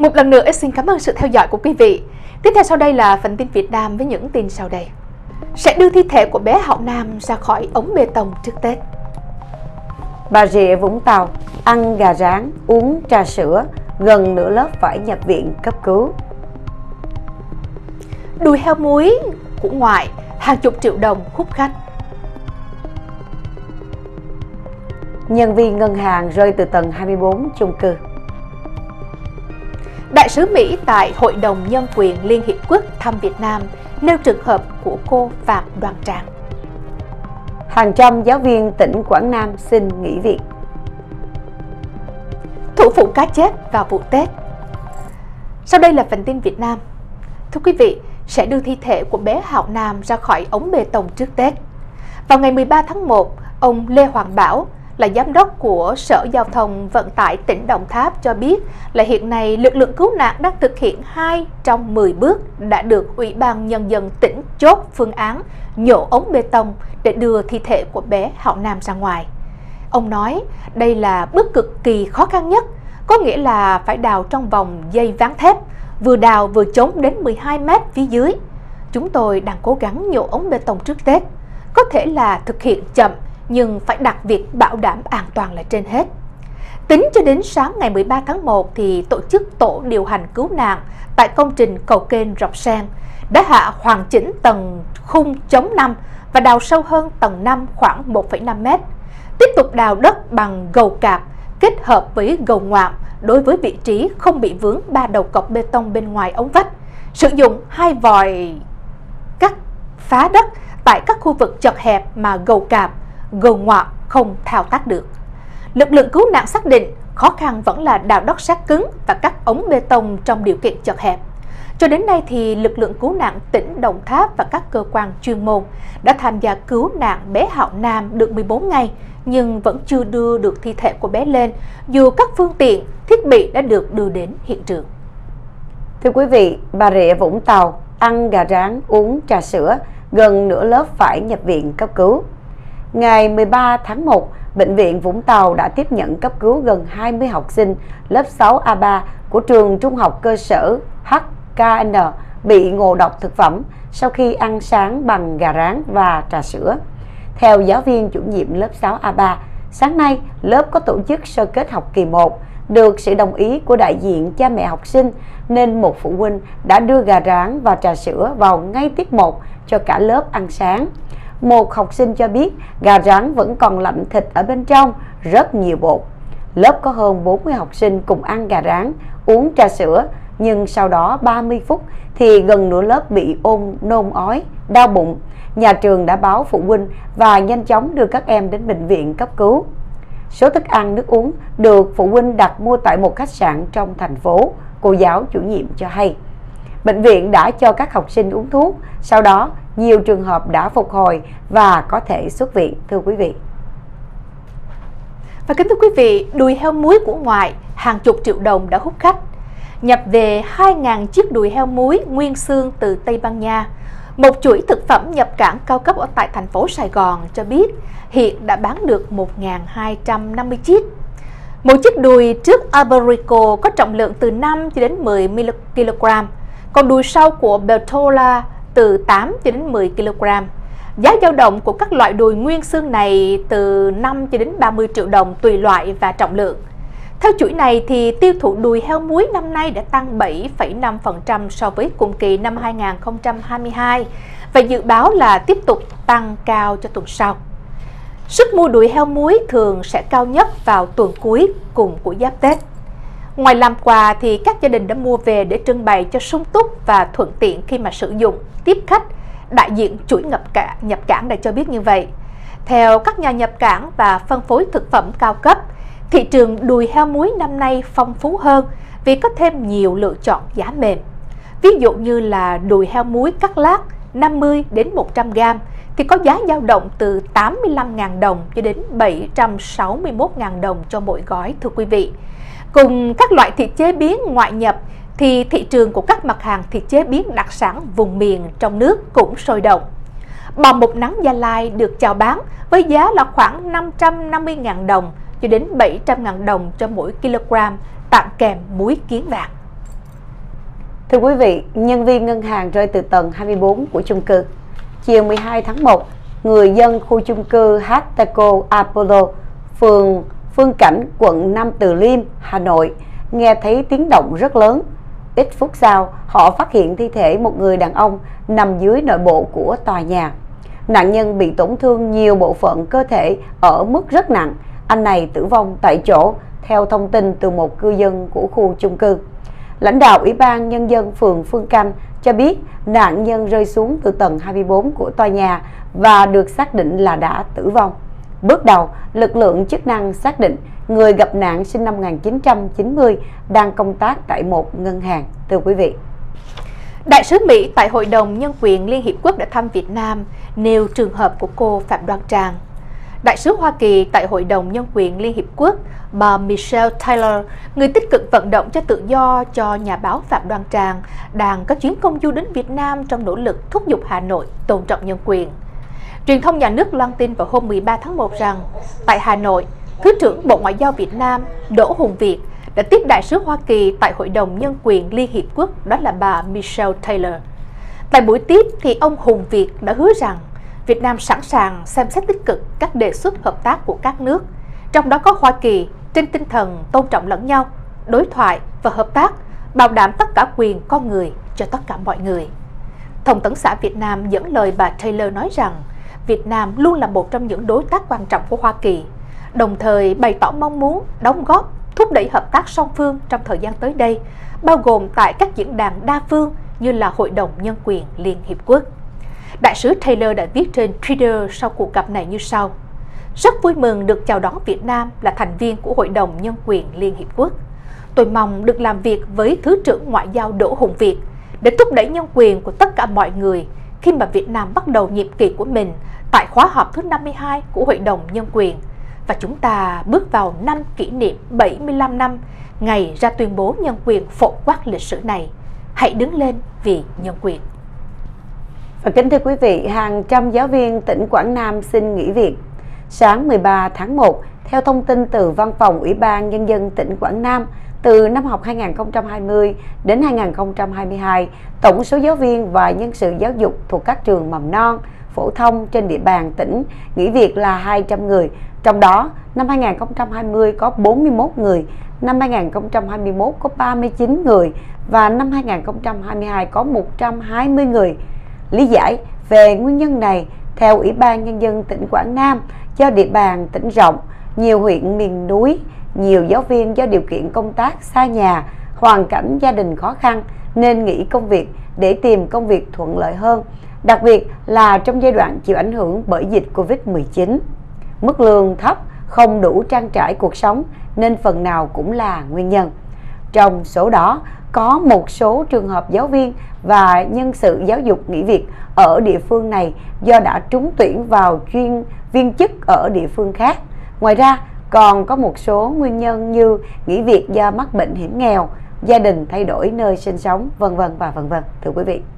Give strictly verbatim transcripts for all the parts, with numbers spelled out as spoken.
Một lần nữa xin cảm ơn sự theo dõi của quý vị. Tiếp theo sau đây là phần tin Việt Nam với những tin sau đây. Sẽ đưa thi thể của bé Hạo Nam ra khỏi ống bê tông trước Tết. Bà Rịa Vũng Tàu ăn gà rán, uống trà sữa, gần nửa lớp phải nhập viện cấp cứu. Đùi heo muối của ngoại, hàng chục triệu đồng hút khách. Nhân viên ngân hàng rơi từ tầng hai mươi bốn chung cư. Đại sứ Mỹ tại Hội đồng Nhân quyền Liên Hiệp Quốc thăm Việt Nam nêu trường hợp của cô Phạm Đoàn Trang. Hàng trăm giáo viên tỉnh Quảng Nam xin nghỉ việc. Thủ phủ cá chết vào vụ Tết. Sau đây là phần tin Việt Nam. Thưa quý vị, sẽ đưa thi thể của bé Hạo Nam ra khỏi ống bê tông trước Tết. Vào ngày mười ba tháng một, ông Lê Hoàng Bảo là giám đốc của Sở Giao thông Vận tải tỉnh Đồng Tháp cho biết là hiện nay lực lượng cứu nạn đang thực hiện hai trong mười bước đã được Ủy ban Nhân dân tỉnh chốt phương án nhổ ống bê tông để đưa thi thể của bé Hạo Nam ra ngoài. Ông nói đây là bước cực kỳ khó khăn nhất, có nghĩa là phải đào trong vòng dây ván thép, vừa đào vừa chống đến mười hai mét phía dưới. Chúng tôi đang cố gắng nhổ ống bê tông trước Tết, có thể là thực hiện chậm nhưng phải đặt việc bảo đảm an toàn là trên hết. Tính cho đến sáng ngày mười ba tháng một thì tổ chức tổ điều hành cứu nạn tại công trình cầu kênh Rọc Sen đã hạ hoàn chỉnh tầng khung chống năm và đào sâu hơn tầng năm khoảng một phẩy năm mét. Tiếp tục đào đất bằng gầu cạp kết hợp với gầu ngoạm đối với vị trí không bị vướng ba đầu cọc bê tông bên ngoài ống vách. Sử dụng hai vòi cắt phá đất tại các khu vực chật hẹp mà gầu cạp, gầu ngoạm không thao tác được. Lực lượng cứu nạn xác định khó khăn vẫn là đào đất sát cứng và cắt ống bê tông trong điều kiện chật hẹp. Cho đến nay thì lực lượng cứu nạn tỉnh Đồng Tháp và các cơ quan chuyên môn đã tham gia cứu nạn bé Hạo Nam được mười bốn ngày nhưng vẫn chưa đưa được thi thể của bé lên dù các phương tiện, thiết bị đã được đưa đến hiện trường. Thưa quý vị, Bà Rịa Vũng Tàu ăn gà rán, uống trà sữa, gần nửa lớp phải nhập viện cấp cứu. Ngày mười ba tháng một, Bệnh viện Vũng Tàu đã tiếp nhận cấp cứu gần hai mươi học sinh lớp sáu A ba của trường trung học cơ sở H K N bị ngộ độc thực phẩm sau khi ăn sáng bằng gà rán và trà sữa. Theo giáo viên chủ nhiệm lớp sáu A ba, sáng nay lớp có tổ chức sơ kết học kỳ một, được sự đồng ý của đại diện cha mẹ học sinh nên một phụ huynh đã đưa gà rán và trà sữa vào ngay tiết một cho cả lớp ăn sáng. Một học sinh cho biết gà rán vẫn còn lạnh thịt ở bên trong, rất nhiều bột. Lớp có hơn bốn mươi học sinh cùng ăn gà rán, uống trà sữa, nhưng sau đó ba mươi phút thì gần nửa lớp bị ôm nôn ói, đau bụng. Nhà trường đã báo phụ huynh và nhanh chóng đưa các em đến bệnh viện cấp cứu. Số thức ăn, nước uống được phụ huynh đặt mua tại một khách sạn trong thành phố, cô giáo chủ nhiệm cho hay. Bệnh viện đã cho các học sinh uống thuốc, sau đó nhiều trường hợp đã phục hồi và có thể xuất viện, thưa quý vị. Và kính thưa quý vị, đùi heo muối của ngoại, hàng chục triệu đồng đã hút khách. Nhập về hai nghìn chiếc đùi heo muối nguyên xương từ Tây Ban Nha. Một chuỗi thực phẩm nhập cảng cao cấp ở tại thành phố Sài Gòn cho biết hiện đã bán được một nghìn hai trăm năm mươi chiếc. Mỗi chiếc đùi trước Alberico có trọng lượng từ năm cho đến mười ki lô gam, còn đùi sau của Bertola từ tám cho đến mười ki lô gam. Giá dao động của các loại đùi nguyên xương này từ năm cho đến ba mươi triệu đồng tùy loại và trọng lượng. Theo chuỗi này thì tiêu thụ đùi heo muối năm nay đã tăng bảy phẩy năm phần trăm so với cùng kỳ năm hai nghìn không trăm hai mươi hai và dự báo là tiếp tục tăng cao cho tuần sau. Sức mua đùi heo muối thường sẽ cao nhất vào tuần cuối cùng của Giáp Tết. Ngoài làm quà thì các gia đình đã mua về để trưng bày cho sung túc và thuận tiện khi mà sử dụng, tiếp khách. Đại diện chuỗi nhập cảng, nhập cảng đã cho biết như vậy. Theo các nhà nhập cảng và phân phối thực phẩm cao cấp, thị trường đùi heo muối năm nay phong phú hơn vì có thêm nhiều lựa chọn giá mềm. Ví dụ như là đùi heo muối cắt lát năm mươi đến một trăm gam thì có giá dao động từ tám mươi lăm nghìn đồng cho đến bảy trăm sáu mươi mốt nghìn đồng cho mỗi gói, thưa quý vị. Cùng các loại thịt chế biến ngoại nhập thì thị trường của các mặt hàng thịt chế biến đặc sản vùng miền trong nước cũng sôi động. Bò một nắng Gia Lai được chào bán với giá là khoảng năm trăm năm mươi nghìn đồng cho đến bảy trăm nghìn đồng cho mỗi kg, tặng kèm muối kiến vàng. Thưa quý vị, nhân viên ngân hàng rơi từ tầng hai mươi bốn của chung cư. Chiều mười hai tháng một, người dân khu chung cư Hateco Apollo, phường Phương Cảnh, quận Nam Từ Liêm, Hà Nội, nghe thấy tiếng động rất lớn. Ít phút sau, họ phát hiện thi thể một người đàn ông nằm dưới nội bộ của tòa nhà. Nạn nhân bị tổn thương nhiều bộ phận cơ thể ở mức rất nặng. Anh này tử vong tại chỗ, theo thông tin từ một cư dân của khu chung cư. Lãnh đạo Ủy ban Nhân dân phường Phương Canh cho biết nạn nhân rơi xuống từ tầng hai mươi bốn của tòa nhà và được xác định là đã tử vong. Bước đầu, lực lượng chức năng xác định người gặp nạn sinh năm một nghìn chín trăm chín mươi, đang công tác tại một ngân hàng. Thưa quý vị, Đại sứ Mỹ tại Hội đồng Nhân quyền Liên Hiệp Quốc đã thăm Việt Nam, nêu trường hợp của cô Phạm Đoan Trang. Đại sứ Hoa Kỳ tại Hội đồng Nhân quyền Liên Hiệp Quốc, bà Michelle Taylor, người tích cực vận động cho tự do cho nhà báo Phạm Đoan Trang, đang có chuyến công du đến Việt Nam trong nỗ lực thúc giục Hà Nội tôn trọng nhân quyền. Truyền thông nhà nước loan tin vào hôm mười ba tháng một rằng, tại Hà Nội, Thứ trưởng Bộ Ngoại giao Việt Nam Đỗ Hùng Việt đã tiếp đại sứ Hoa Kỳ tại Hội đồng Nhân quyền Liên Hiệp Quốc, đó là bà Michelle Taylor. Tại buổi tiếp thì ông Hùng Việt đã hứa rằng Việt Nam sẵn sàng xem xét tích cực các đề xuất hợp tác của các nước, trong đó có Hoa Kỳ, trên tinh thần tôn trọng lẫn nhau, đối thoại và hợp tác, bảo đảm tất cả quyền con người cho tất cả mọi người. Thông tấn xã Việt Nam dẫn lời bà Taylor nói rằng Việt Nam luôn là một trong những đối tác quan trọng của Hoa Kỳ, đồng thời bày tỏ mong muốn đóng góp, thúc đẩy hợp tác song phương trong thời gian tới đây, bao gồm tại các diễn đàn đa phương như là Hội đồng Nhân quyền Liên Hiệp Quốc. Đại sứ Taylor đã viết trên Twitter sau cuộc gặp này như sau: Rất vui mừng được chào đón Việt Nam là thành viên của Hội đồng Nhân quyền Liên Hiệp Quốc. Tôi mong được làm việc với Thứ trưởng Ngoại giao Đỗ Hùng Việt để thúc đẩy nhân quyền của tất cả mọi người khi mà Việt Nam bắt đầu nhiệm kỳ của mình tại khóa họp thứ năm mươi hai của Hội đồng Nhân quyền, và chúng ta bước vào năm kỷ niệm bảy mươi lăm năm ngày ra tuyên bố nhân quyền phổ quát lịch sử này. Hãy đứng lên vì nhân quyền. Và kính thưa quý vị, hàng trăm giáo viên tỉnh Quảng Nam xin nghỉ việc. Sáng mười ba tháng một, theo thông tin từ Văn phòng Ủy ban Nhân dân tỉnh Quảng Nam, từ năm học hai nghìn không trăm hai mươi đến hai nghìn không trăm hai mươi hai, tổng số giáo viên và nhân sự giáo dục thuộc các trường mầm non, phổ thông trên địa bàn tỉnh nghỉ việc là hai trăm người. Trong đó, năm hai nghìn không trăm hai mươi có bốn mươi mốt người, năm hai nghìn không trăm hai mươi mốt có ba mươi chín người và năm hai nghìn không trăm hai mươi hai có một trăm hai mươi người. Lý giải về nguyên nhân này, theo Ủy ban Nhân dân tỉnh Quảng Nam, do địa bàn tỉnh rộng, nhiều huyện miền núi, nhiều giáo viên do điều kiện công tác xa nhà, hoàn cảnh gia đình khó khăn nên nghỉ công việc để tìm công việc thuận lợi hơn, đặc biệt là trong giai đoạn chịu ảnh hưởng bởi dịch Covid mười chín. Mức lương thấp, không đủ trang trải cuộc sống nên phần nào cũng là nguyên nhân. Trong số đó, có một số trường hợp giáo viên và nhân sự giáo dục nghỉ việc ở địa phương này do đã trúng tuyển vào chuyên viên chức ở địa phương khác. Ngoài ra, còn có một số nguyên nhân như nghỉ việc do mắc bệnh hiểm nghèo, gia đình thay đổi nơi sinh sống, vân vân và vân vân. Thưa quý vị,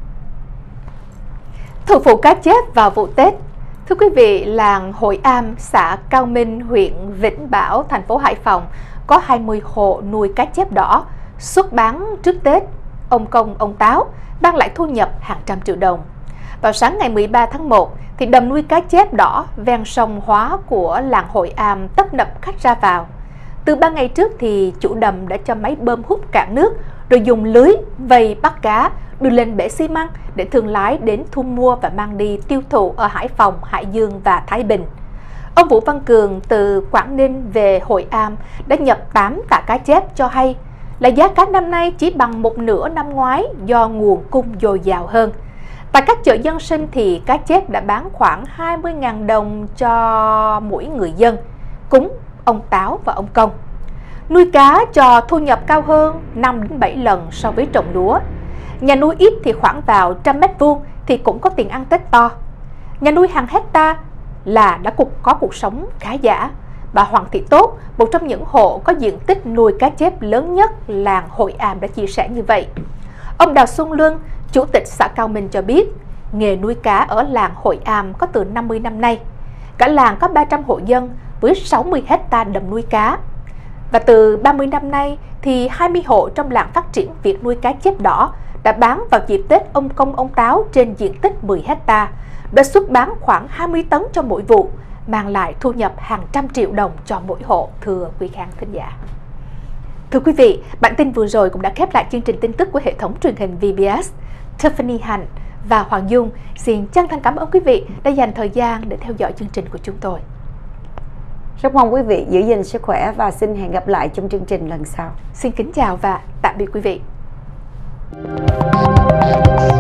Thủ phủ cá chép vào vụ Tết. Thưa quý vị, làng Hội Am, xã Cao Minh, huyện Vĩnh Bảo, thành phố Hải Phòng có hai mươi hộ nuôi cá chép đỏ, xuất bán trước Tết. Ông Công, ông Táo mang lại thu nhập hàng trăm triệu đồng. Vào sáng ngày mười ba tháng một, thì đầm nuôi cá chép đỏ ven sông Hóa của làng Hội Am tấp nập khách ra vào. Từ ba ngày trước thì chủ đầm đã cho máy bơm hút cạn nước, rồi dùng lưới vây bắt cá, đưa lên bể xi măng để thương lái đến thu mua và mang đi tiêu thụ ở Hải Phòng, Hải Dương và Thái Bình. Ông Vũ Văn Cường từ Quảng Ninh về Hội Am đã nhập tám tạ cá chép cho hay là giá cá năm nay chỉ bằng một nửa năm ngoái do nguồn cung dồi dào hơn. Tại các chợ dân sinh thì cá chép đã bán khoảng hai mươi nghìn đồng cho mỗi người dân, cúng ông Táo và ông Công. Nuôi cá cho thu nhập cao hơn năm đến bảy lần so với trồng lúa. Nhà nuôi ít thì khoảng vào trăm mét vuông thì cũng có tiền ăn Tết to. Nhà nuôi hàng hecta là đã có cuộc sống khá giả. Bà Hoàng Thị Tốt, một trong những hộ có diện tích nuôi cá chép lớn nhất làng Hội Am đã chia sẻ như vậy. Ông Đào Xuân Luân, chủ tịch xã Cao Minh cho biết, nghề nuôi cá ở làng Hội Am có từ năm mươi năm nay. Cả làng có ba trăm hộ dân với sáu mươi hecta đầm nuôi cá. Và từ ba mươi năm nay thì hai mươi hộ trong làng phát triển việc nuôi cá chép đỏ đã bán vào dịp Tết Ông Công Ông Táo trên diện tích mười héc ta, đã xuất bán khoảng hai mươi tấn cho mỗi vụ, mang lại thu nhập hàng trăm triệu đồng cho mỗi hộ, thưa quý khán thính giả. Thưa quý vị, bản tin vừa rồi cũng đã khép lại chương trình tin tức của hệ thống truyền hình vê bê ét. Tiffany Hạnh và Hoàng Dung xin chân thành cảm ơn quý vị đã dành thời gian để theo dõi chương trình của chúng tôi. Rất mong quý vị giữ gìn sức khỏe và xin hẹn gặp lại trong chương trình lần sau. Xin kính chào và tạm biệt quý vị.